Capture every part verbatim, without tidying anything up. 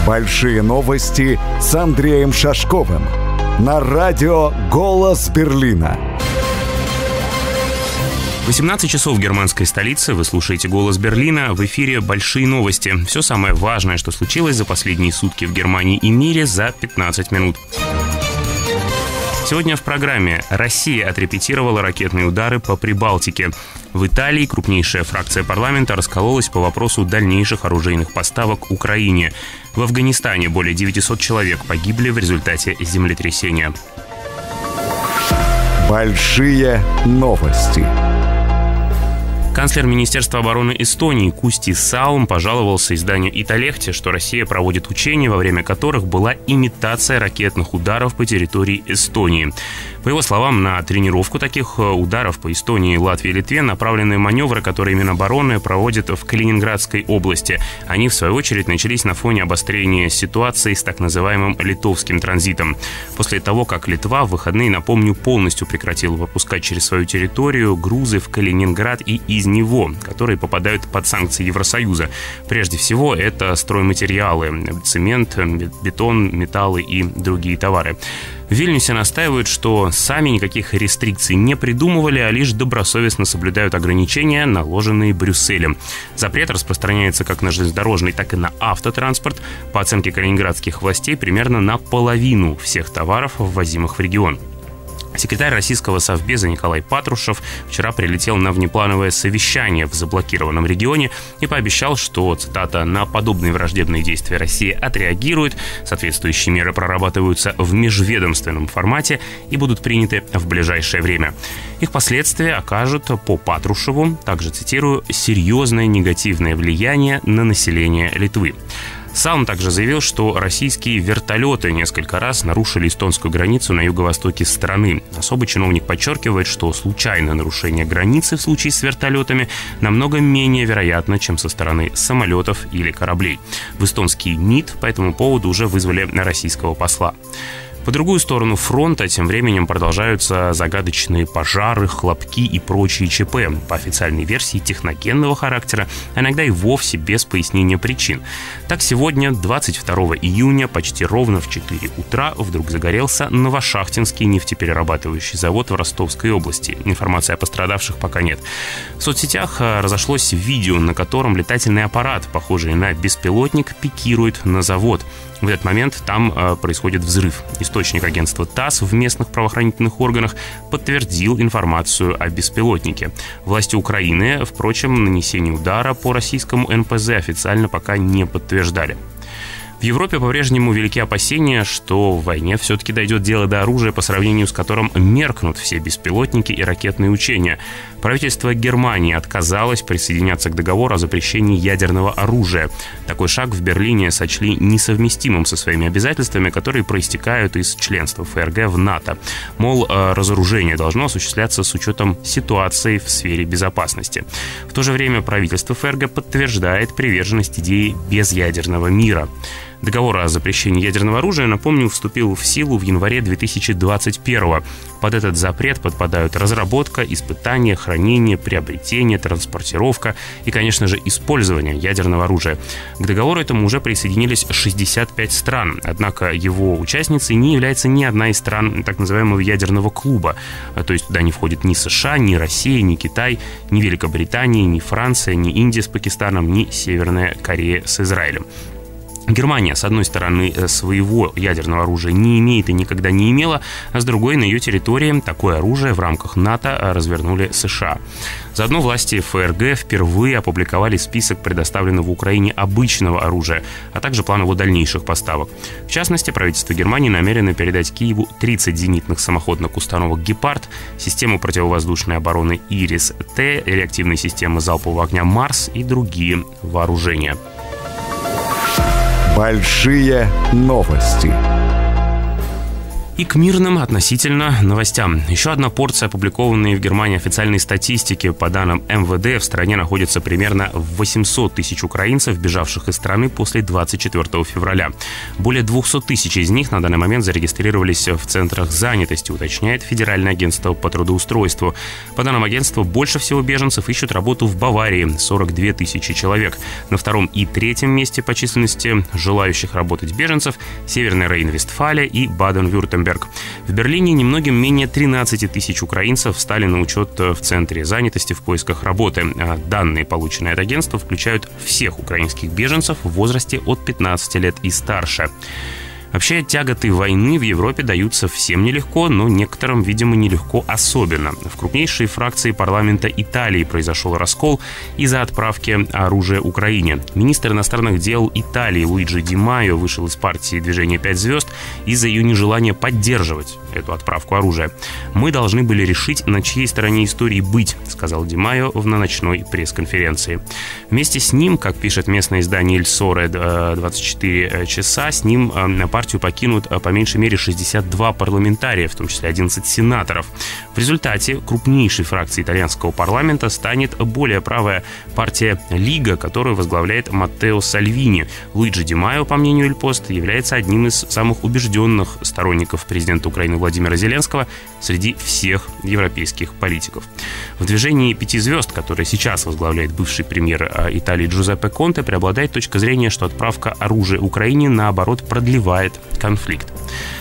Большие новости с Андреем Шашковым на радио «Голос Берлина». восемнадцать часов в германской столице. Вы слушаете «Голос Берлина». В эфире большие новости. Все самое важное, что случилось за последние сутки в Германии и мире за пятнадцать минут. Сегодня в программе: Россия отрепетировала ракетные удары по Прибалтике. В Италии крупнейшая фракция парламента раскололась по вопросу дальнейших оружейных поставок Украине. В Афганистане более девятисот человек погибли в результате землетрясения. Большие новости. Канцлер Министерства обороны Эстонии Кусти Салм пожаловался изданию Италехте, что Россия проводит учения, во время которых была имитация ракетных ударов по территории Эстонии. По его словам, на тренировку таких ударов по Эстонии, Латвии и Литве направлены маневры, которые Минобороны проводит в Калининградской области. Они, в свою очередь, начались на фоне обострения ситуации с так называемым литовским транзитом. После того, как Литва в выходные, напомню, полностью прекратила выпускать через свою территорию грузы в Калининград и из него, которые попадают под санкции Евросоюза. Прежде всего, это стройматериалы, цемент, бетон, металлы и другие товары. В Вильнюсе настаивают, что сами никаких рестрикций не придумывали, а лишь добросовестно соблюдают ограничения, наложенные Брюсселем. Запрет распространяется как на железнодорожный, так и на автотранспорт. По оценке калининградских властей, примерно на половину всех товаров, ввозимых в регион. Секретарь российского совбеза Николай Патрушев вчера прилетел на внеплановое совещание в заблокированном регионе и пообещал, что, цитата, «на подобные враждебные действия Россия отреагирует, соответствующие меры прорабатываются в межведомственном формате и будут приняты в ближайшее время. Их последствия окажут, по Патрушеву, также цитирую, серьезное негативное влияние на население Литвы». Сам также заявил, что российские вертолеты несколько раз нарушили эстонскую границу на юго-востоке страны. Особый чиновник подчеркивает, что случайное нарушение границы в случае с вертолетами намного менее вероятно, чем со стороны самолетов или кораблей. В эстонский МИД по этому поводу уже вызвали российского посла. По другую сторону фронта тем временем продолжаются загадочные пожары, хлопки и прочие ЧП. По официальной версии техногенного характера, а иногда и вовсе без пояснения причин. Так, сегодня, двадцать второго июня, почти ровно в четыре утра вдруг загорелся Новошахтинский нефтеперерабатывающий завод в Ростовской области. Информации о пострадавших пока нет. В соцсетях разошлось видео, на котором летательный аппарат, похожий на беспилотник, пикирует на завод. В этот момент там э, происходит взрыв. Источник агентства ТАСС в местных правоохранительных органах подтвердил информацию о беспилотнике. Власти Украины, впрочем, нанесение удара по российскому эн пэ зэ официально пока не подтверждали. В Европе по-прежнему велики опасения, что в войне все-таки дойдет дело до оружия, по сравнению с которым меркнут все беспилотники и ракетные учения. Правительство Германии отказалось присоединяться к договору о запрещении ядерного оружия. Такой шаг в Берлине сочли несовместимым со своими обязательствами, которые проистекают из членства эф эр гэ в НАТО. Мол, разоружение должно осуществляться с учетом ситуации в сфере безопасности. В то же время правительство эф эр гэ подтверждает приверженность идеи безъядерного мира. Договор о запрещении ядерного оружия, напомню, вступил в силу в январе две тысячи двадцать первого. Под этот запрет подпадают разработка, испытание, хранение, приобретение, транспортировка и, конечно же, использование ядерного оружия. К договору этому уже присоединились шестьдесят пять стран, однако его участницей не является ни одна из стран так называемого ядерного клуба. То есть туда не входит ни США, ни Россия, ни Китай, ни Великобритания, ни Франция, ни Индия с Пакистаном, ни Северная Корея с Израилем. Германия, с одной стороны, своего ядерного оружия не имеет и никогда не имела, а с другой, на ее территории такое оружие в рамках НАТО развернули США. Заодно власти эф эр гэ впервые опубликовали список предоставленного Украине обычного оружия, а также план его дальнейших поставок. В частности, правительство Германии намерено передать Киеву тридцать зенитных самоходных установок «Гепард», систему противовоздушной обороны «Ирис-Т», реактивные системы залпового огня «Марс» и другие вооружения. Большие новости. И к мирным относительно новостям. Еще одна порция опубликованной в Германии официальной статистики. По данным эм вэ дэ, в стране находится примерно восемьсот тысяч украинцев, бежавших из страны после двадцать четвёртого февраля. Более двести тысяч из них на данный момент зарегистрировались в центрах занятости, уточняет Федеральное агентство по трудоустройству. По данным агентства, больше всего беженцев ищут работу в Баварии – сорок две тысячи человек. На втором и третьем месте по численности желающих работать беженцев – Северная Рейн-Вестфалия и Баден-Вюртемберг. В Берлине немногим менее тринадцати тысяч украинцев встали на учет в центре занятости в поисках работы. Данные, полученные от агентства, включают всех украинских беженцев в возрасте от пятнадцати лет и старше. Вообще, тяготы войны в Европе даются всем нелегко, но некоторым, видимо, нелегко особенно. В крупнейшей фракции парламента Италии произошел раскол из-за отправки оружия Украине. Министр иностранных дел Италии Луиджи Ди Майо вышел из партии «Движение пять звезд» из-за ее нежелания поддерживать эту отправку оружия. «Мы должны были решить, на чьей стороне истории быть», — сказал Ди Майо в ночной пресс-конференции. Вместе с ним, как пишет местное издание «Иль Соле двадцать четыре часа», с ним на партию Партию покинут по меньшей мере шестьдесят два парламентария, в том числе одиннадцать сенаторов. В результате крупнейшей фракцией итальянского парламента станет более правая партия «Лига», которую возглавляет Маттео Сальвини. Луиджи Ди Майо, по мнению «Иль Пост», является одним из самых убежденных сторонников президента Украины Владимира Зеленского среди всех европейских политиков. В «Движении пяти звезд», которое сейчас возглавляет бывший премьер Италии Джузеппе Конте, преобладает точка зрения, что отправка оружия Украине, наоборот, продлевает конфликт.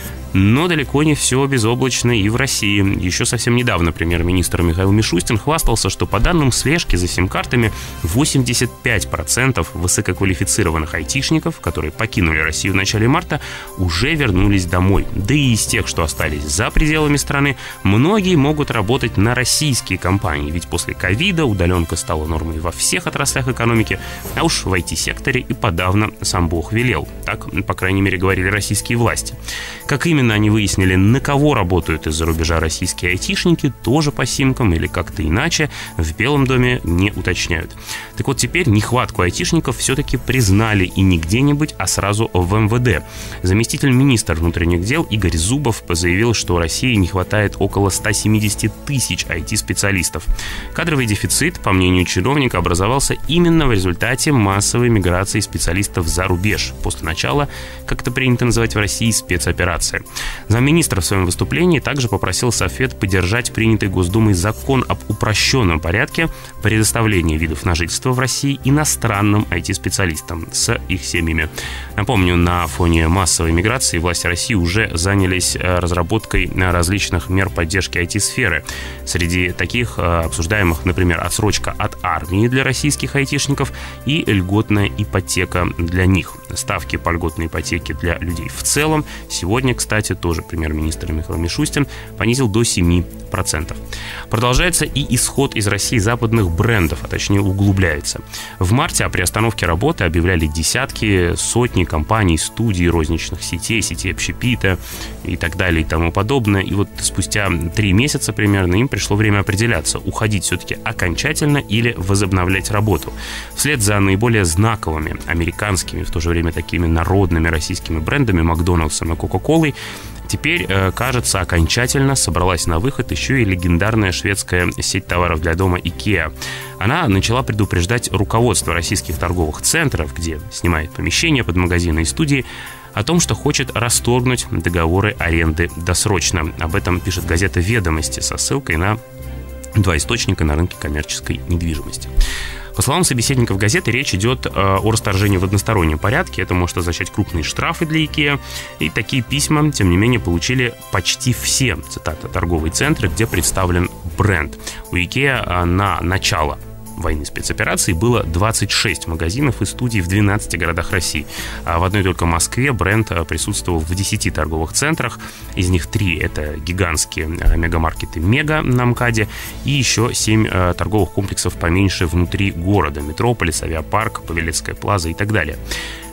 Но далеко не все безоблачно и в России. Еще совсем недавно премьер-министр Михаил Мишустин хвастался, что по данным слежки за сим-картами восемьдесят пять процентов высококвалифицированных айтишников, которые покинули Россию в начале марта, уже вернулись домой. Да и из тех, что остались за пределами страны, многие могут работать на российские компании, ведь после ковида удаленка стала нормой во всех отраслях экономики, а уж в ай ти-секторе и подавно сам Бог велел. Так, по крайней мере, говорили российские власти. Как именно они выяснили, на кого работают из-за рубежа российские айтишники, тоже по симкам или как-то иначе, в Белом доме не уточняют. Так вот, теперь нехватку айтишников все-таки признали, и не где-нибудь, а сразу в эм вэ дэ. Заместитель министра внутренних дел Игорь Зубов заявил, что России не хватает около ста семидесяти тысяч ай ти-специалистов. Кадровый дефицит, по мнению чиновника, образовался именно в результате массовой миграции специалистов за рубеж после начала, как это принято называть в России, спецоперации. Замминистра в своем выступлении также попросил Совет поддержать принятый Госдумой закон об упрощенном порядке предоставления видов на жительство в России иностранным ай ти-специалистам с их семьями. Напомню, на фоне массовой миграции власти России уже занялись разработкой различных мер поддержки ай ти-сферы. Среди таких обсуждаемых, например, отсрочка от армии для российских айтишников и льготная ипотека для них. Ставки по льготной ипотеке для людей в целом сегодня, кстати, тоже премьер-министр Михаил Мишустин понизил до семи процентов. Продолжается и исход из России западных брендов, а точнее углубляется. В марте о приостановке работы объявляли десятки, сотни компаний, студий, розничных сетей, сетей общепита и так далее и тому подобное. И вот спустя три месяца примерно им пришло время определяться, уходить все-таки окончательно или возобновлять работу. Вслед за наиболее знаковыми американскими, в то же время такими народными российскими брендами Макдональдсом и Кока-Колой, теперь, кажется, окончательно собралась на выход еще и легендарная шведская сеть товаров для дома IKEA. Она начала предупреждать руководство российских торговых центров, где снимает помещения под магазины и студии, о том, что хочет расторгнуть договоры аренды досрочно. Об этом пишет газета «Ведомости» со ссылкой на два источника на рынке коммерческой недвижимости. По словам собеседников газеты, речь идет о расторжении в одностороннем порядке. Это может означать крупные штрафы для IKEA. И такие письма, тем не менее, получили почти все, цитата, торговые центры, где представлен бренд. У IKEA на начало войны спецоперации было двадцать шесть магазинов и студий в двенадцати городах России. А в одной только Москве бренд присутствовал в десяти торговых центрах. Из них три — это гигантские мегамаркеты «Мега» на МКАДе и еще семь торговых комплексов поменьше внутри города: Метрополис, Авиапарк, Павелецкая плаза и так далее.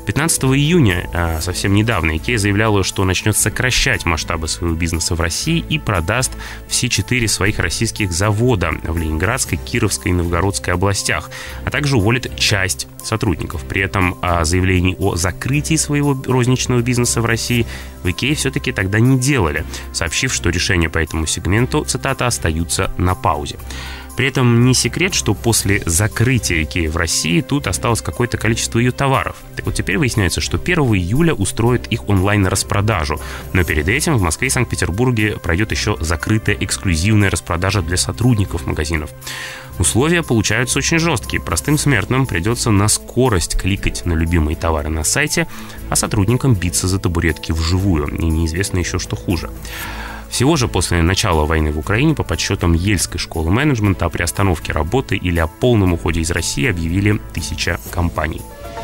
пятнадцатого июня, совсем недавно, IKEA заявляла, что начнет сокращать масштабы своего бизнеса в России и продаст все четыре своих российских завода в Ленинградской, Кировской и Новгородской областях, а также уволит часть сотрудников. При этом о заявлении о закрытии своего розничного бизнеса в России в IKEA все-таки тогда не делали, сообщив, что решения по этому сегменту, цитата, остаются на паузе. При этом не секрет, что после закрытия IKEA в России тут осталось какое-то количество ее товаров. Так вот, теперь выясняется, что первого июля устроят их онлайн-распродажу. Но перед этим в Москве и Санкт-Петербурге пройдет еще закрытая эксклюзивная распродажа для сотрудников магазинов. Условия получаются очень жесткие. Простым смертным придется на скорость кликать на любимые товары на сайте, а сотрудникам биться за табуретки вживую. И неизвестно еще, что хуже. Всего же после начала войны в Украине, по подсчетам Ельской школы менеджмента, о приостановке работы или о полном уходе из России объявили тысяча компаний.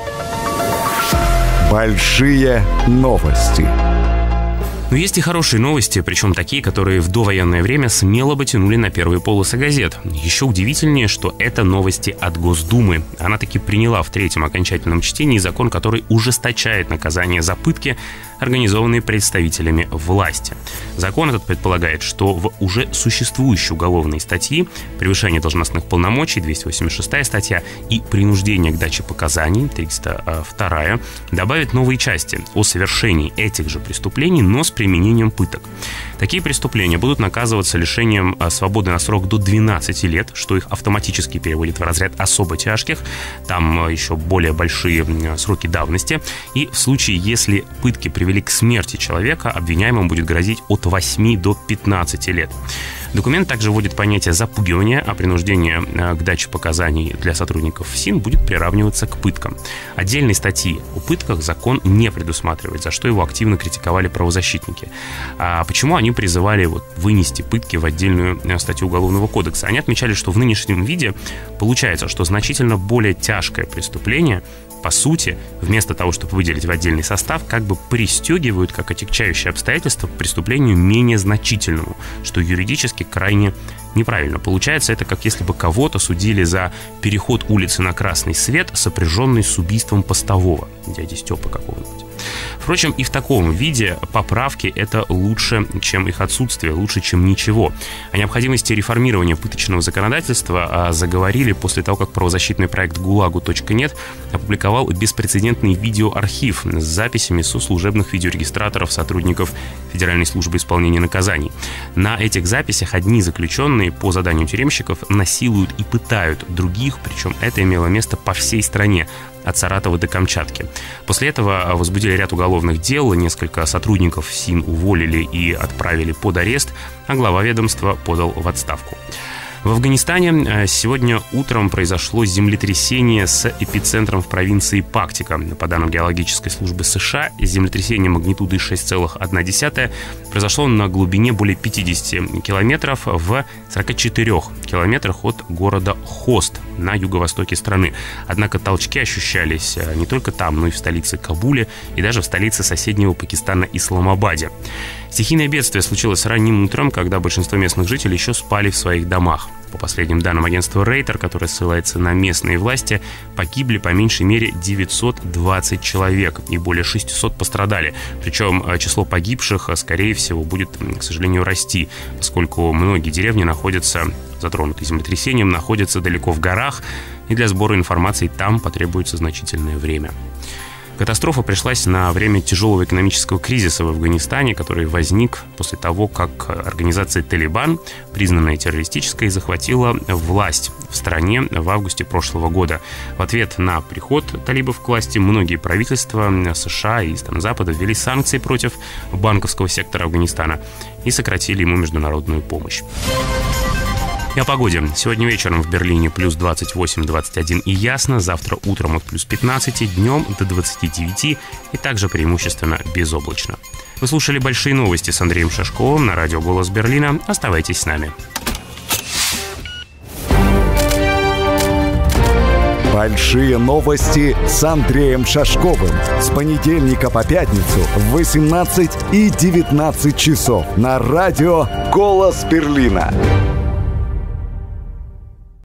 Большие новости. Но есть и хорошие новости, причем такие, которые в довоенное время смело бы тянули на первые полосы газет. Еще удивительнее, что это новости от Госдумы. Она таки приняла в третьем окончательном чтении закон, который ужесточает наказание за пытки, организованные представителями власти. Закон этот предполагает, что в уже существующей уголовной статьи «Превышение должностных полномочий» двести восемьдесят шестая статья и «Принуждение к даче показаний» триста вторая добавят новые части о совершении этих же преступлений, но с применением пыток. Такие преступления будут наказываться лишением свободы на срок до двенадцати лет, что их автоматически переводит в разряд особо тяжких. Там еще более большие сроки давности. И в случае, если пытки привели к смерти человека, обвиняемым будет грозить от восьми до пятнадцати лет. Документ также вводит понятие запугивания, а принуждение к даче показаний для сотрудников ФСИН будет приравниваться к пыткам. Отдельной статьи о пытках закон не предусматривает, за что его активно критиковали правозащитники. А почему они призывали вот вынести пытки в отдельную статью Уголовного кодекса? Они отмечали, что в нынешнем виде получается, что значительно более тяжкое преступление, по сути, вместо того, чтобы выделить в отдельный состав, как бы пристегивают как отягчающие обстоятельства к преступлению менее значительному, что юридически крайне неправильно. Получается, это как если бы кого-то судили за переход улицы на красный свет, сопряженный с убийством постового, дяди Степы какого-нибудь. Впрочем, и в таком виде поправки — это лучше, чем их отсутствие, лучше, чем ничего. О необходимости реформирования пыточного законодательства заговорили после того, как правозащитный проект гулагу точка нет опубликовал беспрецедентный видеоархив с записями со служебных видеорегистраторов сотрудников Федеральной службы исполнения наказаний. На этих записях одни заключенные по заданию тюремщиков насилуют и пытают других, причем это имело место по всей стране, от Саратова до Камчатки. После этого возбудили ряд уголовных дел, несколько сотрудников ФСИН уволили и отправили под арест, а глава ведомства подал в отставку. В Афганистане сегодня утром произошло землетрясение с эпицентром в провинции Пактика. По данным геологической службы США, землетрясение магнитудой шесть целых одна десятая произошло на глубине более пятидесяти километров в сорока четырёх километрах от города Хост на юго-востоке страны. Однако толчки ощущались не только там, но и в столице Кабуле и даже в столице соседнего Пакистана Исламабаде. Стихийное бедствие случилось ранним утром, когда большинство местных жителей еще спали в своих домах. По последним данным агентства Рейтер, которое ссылается на местные власти, погибли по меньшей мере девятьсот двадцать человек и более шестисот пострадали. Причем число погибших, скорее всего, будет, к сожалению, расти, поскольку многие деревни находятся, затронутые землетрясением, находятся далеко в горах, и для сбора информации там потребуется значительное время. Катастрофа пришлась на время тяжелого экономического кризиса в Афганистане, который возник после того, как организация «Талибан», признанная террористической, захватила власть в стране в августе прошлого года. В ответ на приход талибов к власти многие правительства США и стран Запада ввели санкции против банковского сектора Афганистана и сократили ему международную помощь. И о погоде. Сегодня вечером в Берлине плюс двадцать восемь - двадцать один и ясно. Завтра утром от плюс пятнадцати, днем до двадцати девяти и также преимущественно безоблачно. Вы слушали «Большие новости» с Андреем Шашковым на радио «Голос Берлина». Оставайтесь с нами. «Большие новости» с Андреем Шашковым. С понедельника по пятницу в восемнадцать и девятнадцать часов на радио «Голос Берлина».